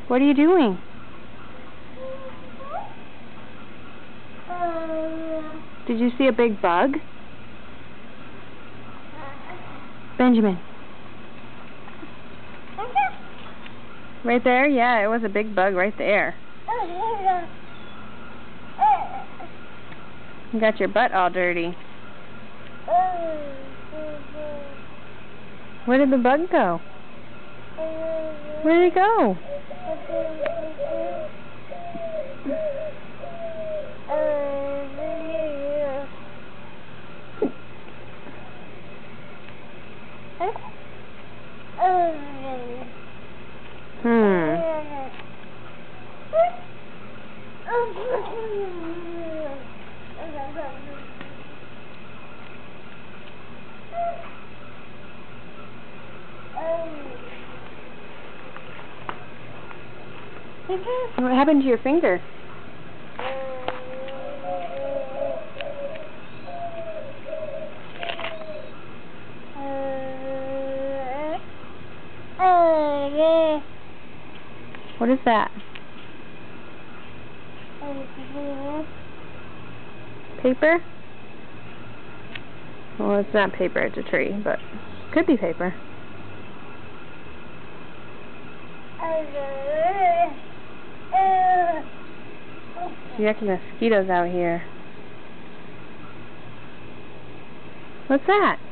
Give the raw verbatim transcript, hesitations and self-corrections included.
What are you doing? Did you see a big bug? Benjamin. Right there? Yeah, it was a big bug right there. You got your butt all dirty. Where did the bug go? Where did it go? Hmm. What happened to your finger? What is that? Paper? Well, it's not paper, it's a tree, but could be paper. You got mosquitoes out here. What's that?